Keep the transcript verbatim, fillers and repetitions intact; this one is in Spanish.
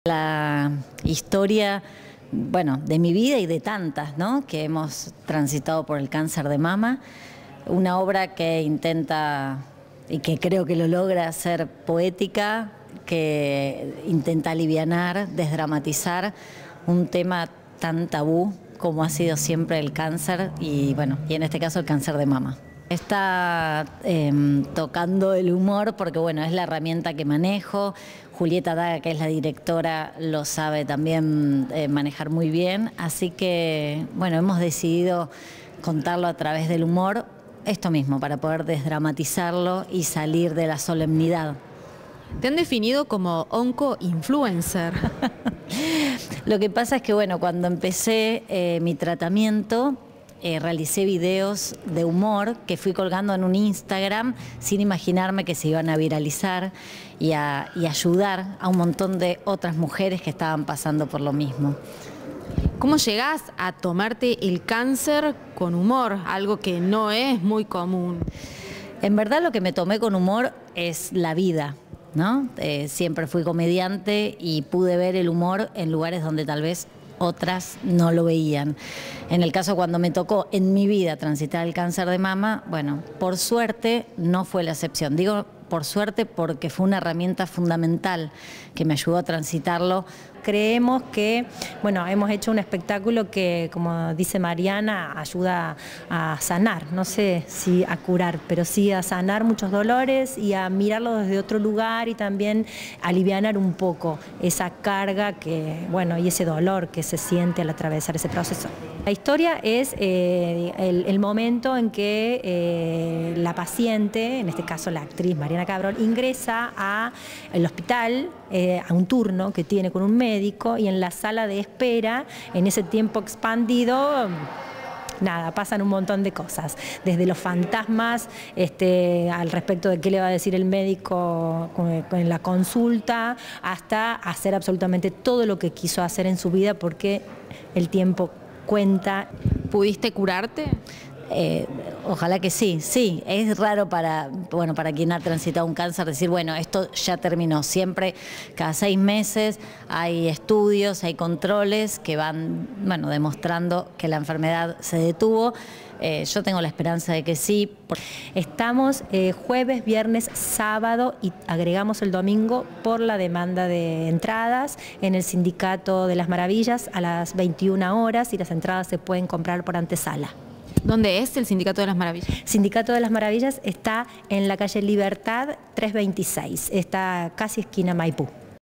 La historia, bueno, de mi vida y de tantas, ¿no?, que hemos transitado por el cáncer de mama. Una obra que intenta, y que creo que lo logra, ser poética, que intenta alivianar, desdramatizar un tema tan tabú como ha sido siempre el cáncer y, bueno, y en este caso el cáncer de mama. Está eh, tocando el humor porque, bueno, es la herramienta que manejo. Julieta Daga, que es la directora, lo sabe también eh, manejar muy bien. Así que, bueno, hemos decidido contarlo a través del humor, esto mismo, para poder desdramatizarlo y salir de la solemnidad. Te han definido como onco-influencer. Lo que pasa es que, bueno, cuando empecé eh, mi tratamiento, Eh, realicé videos de humor que fui colgando en un Instagram sin imaginarme que se iban a viralizar y a y ayudar a un montón de otras mujeres que estaban pasando por lo mismo. ¿Cómo llegás a tomarte el cáncer con humor? Algo que no es muy común. En verdad lo que me tomé con humor es la vida, ¿no? Eh, siempre fui comediante y pude ver el humor en lugares donde tal vez otras no lo veían. En el caso cuando me tocó en mi vida transitar el cáncer de mama, bueno, por suerte no fue la excepción. Digo por suerte porque fue una herramienta fundamental que me ayudó a transitarlo. Creemos que, bueno, hemos hecho un espectáculo que, como dice Mariana, ayuda a sanar, no sé si a curar, pero sí a sanar muchos dolores y a mirarlo desde otro lugar y también alivianar un poco esa carga que, bueno, y ese dolor que se siente al atravesar ese proceso. La historia es eh, el, el momento en que eh, la paciente, en este caso la actriz Mariana Cabrol, ingresa al hospital eh, a un turno que tiene con un médico y en la sala de espera, en ese tiempo expandido, nada, pasan un montón de cosas, desde los fantasmas este, al respecto de qué le va a decir el médico en la consulta, hasta hacer absolutamente todo lo que quiso hacer en su vida porque el tiempo cuenta. ¿Pudiste curarte? Eh, ojalá que sí, sí, es raro para, bueno, para quien ha transitado un cáncer decir, bueno, esto ya terminó. Siempre, cada seis meses hay estudios, hay controles que van, bueno, demostrando que la enfermedad se detuvo. Eh, yo tengo la esperanza de que sí. Estamos eh, jueves, viernes, sábado y agregamos el domingo por la demanda de entradas en el Sindicato de las Maravillas a las veintiuna horas y las entradas se pueden comprar por antesala. ¿Dónde es el Sindicato de las Maravillas? Sindicato de las Maravillas está en la calle Libertad trescientos veintiséis, está casi esquina Maipú.